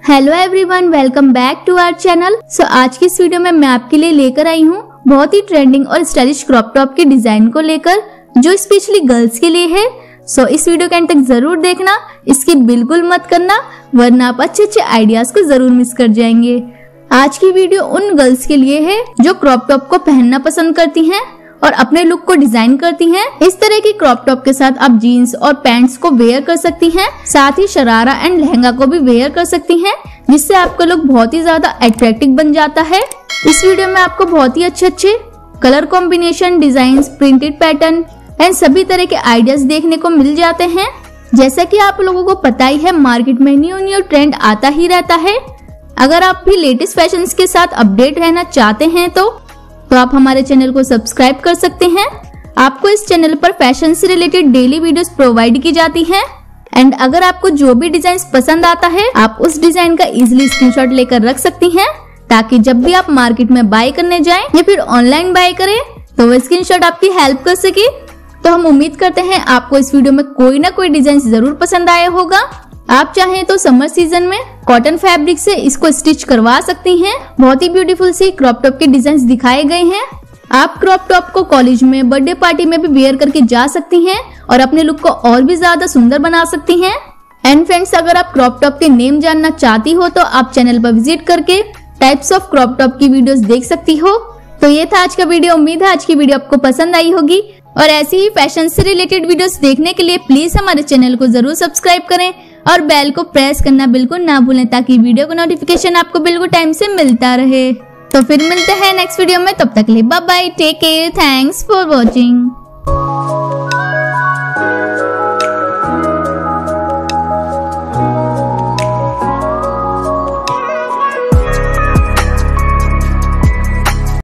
Hello everyone, welcome back to our channel. आज की इस वीडियो में मैं आपके लिए लेकर आई हूँ बहुत ही ट्रेंडिंग और स्टाइलिश क्रॉप टॉप के डिजाइन को लेकर, जो स्पेशली गर्ल्स के लिए है। इस वीडियो के अंत तक जरूर देखना, इसकी बिल्कुल मत करना, वरना आप अच्छे आइडियाज को जरूर मिस कर जाएंगे। आज की वीडियो उन गर्ल्स के लिए है जो क्रॉप टॉप को पहनना पसंद करती हैं और अपने लुक को डिजाइन करती हैं। इस तरह की क्रॉप टॉप के साथ आप जीन्स और पैंट्स को वेयर कर सकती हैं, साथ ही शरारा एंड लहंगा को भी वेयर कर सकती हैं, जिससे आपका लुक बहुत ही ज्यादा अट्रैक्टिव बन जाता है। इस वीडियो में आपको बहुत ही अच्छे colour combination, design, printed pattern and सभी तरह के आइडियाज देखने को मिल जाते हैं। जैसा कि आप लोगों को पता ही है, मार्केट में न्यू ट्रेंड आता ही रहता है। अगर आप भी लेटेस्ट फैशन के साथ अपडेट रहना चाहते हैं तो आप हमारे चैनल को सब्सक्राइब कर सकते हैं। आपको इस चैनल पर फैशन से रिलेटेड डेली वीडियोस प्रोवाइड की जाती हैं एंड अगर आपको जो भी डिजाइन पसंद आता है, आप उस डिजाइन का इजीली स्क्रीनशॉट लेकर रख सकती हैं, ताकि जब भी आप मार्केट में बाय करने जाएं या फिर ऑनलाइन बाय करें तो वो स्क्रीनशॉट आपकी हेल्प कर सके। तो हम उम्मीद करते हैं आपको इस वीडियो में कोई ना कोई डिजाइन जरूर पसंद आया होगा। आप चाहें तो समर सीजन में कॉटन फैब्रिक से इसको स्टिच करवा सकती हैं। बहुत ही ब्यूटीफुल सी क्रॉप टॉप के डिजाइन दिखाए गए हैं। आप क्रॉप टॉप को कॉलेज में, बर्थडे पार्टी में भी वेयर करके जा सकती हैं और अपने लुक को और भी ज्यादा सुंदर बना सकती हैं। एंड फ्रेंड्स, अगर आप क्रॉप टॉप के नेम जानना चाहती हो तो आप चैनल पर विजिट करके टाइप्स ऑफ क्रॉप टॉप की वीडियोस देख सकती हो। तो ये था आज का वीडियो। उम्मीद है आज की वीडियो आपको पसंद आई होगी और ऐसी ही फैशन से रिलेटेड वीडियोस देखने के लिए प्लीज हमारे चैनल को जरूर सब्सक्राइब करें और बेल को प्रेस करना बिल्कुल ना भूलें, ताकि वीडियो का नोटिफिकेशन आपको बिल्कुल टाइम से मिलता रहे। तो फिर मिलते हैं नेक्स्ट वीडियो में, तब तक के लिए bye bye, take care, thanks for watching.